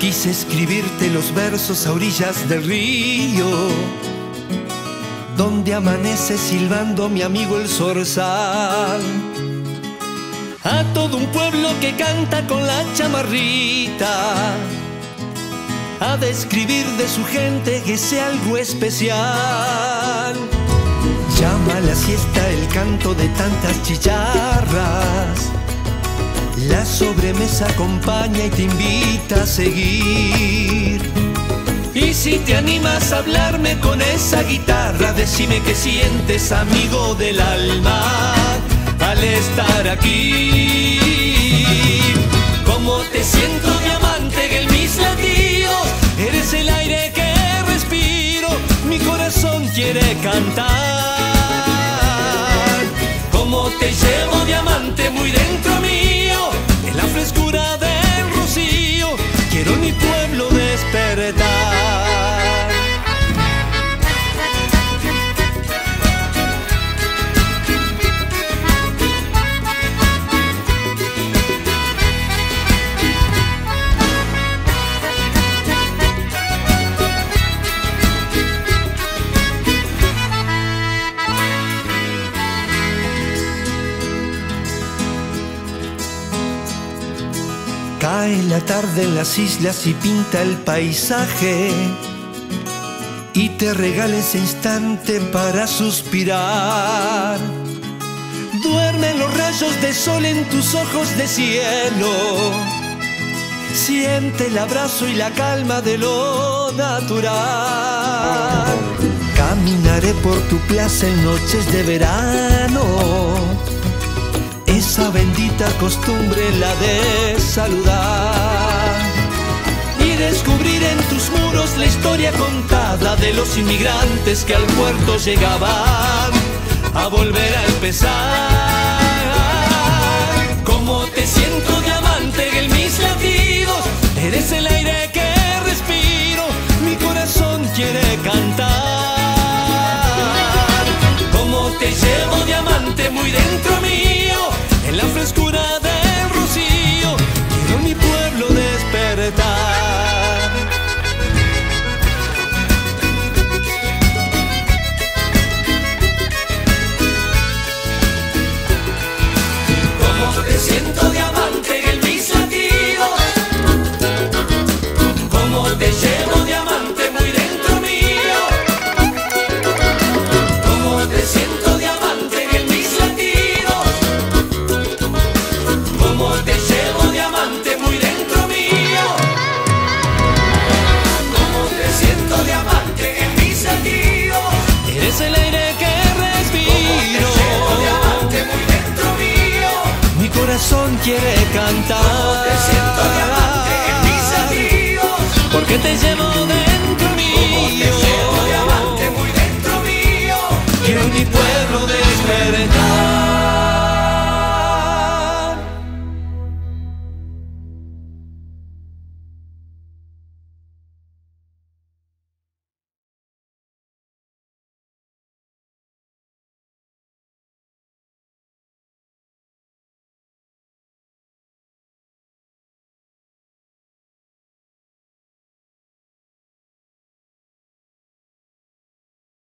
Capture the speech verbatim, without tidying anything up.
Quise escribirte los versos a orillas del río, donde amanece silbando mi amigo el zorzal. A todo un pueblo que canta con la chamarrita, a describir de su gente que sea algo especial. Llama a la siesta el canto de tantas chicharras, la sobremesa acompaña y te invita a seguir. Y si te animas a hablarme con esa guitarra, decime qué sientes, amigo del alma, al estar aquí. Cómo te siento, diamante, en mis latidos, eres el aire que respiro, mi corazón quiere cantar. Cómo te llevo, diamante, muy dentro mío, en la frescura del rocío, quiero mi pueblo despertar. Cae la tarde en las islas y pinta el paisaje, y te regala ese instante para suspirar. Duermen los rayos de sol en tus ojos de cielo, siente el abrazo y la calma de lo natural. Caminaré por tu plaza en noches de verano, esa bendita costumbre la de saludar, y descubrir en tus muros la historia contada de los inmigrantes que al puerto llegaban a volver a empezar. Cómo te siento, diamante, en mis latidos, eres el aire que respiro, mi corazón quiere cantar. Cómo te llevo, diamante, muy dentro mío, en la frescura del rocío, quiero mi pueblo despertar. Cómo te siento, diamante, en mis latidos, cómo te llevo, diamante, muy dentro mío, cómo te siento, diamante, en mis latidos, cómo te llevo, diamante, muy dentro mío, cómo te siento, diamante, en mis latidos, eres el aire que respiro, cómo te llevo, diamante, muy dentro mío, mi corazón quiere cantar. Cómo te siento, diamante, en mis latidos, porque te llevo dentro mío.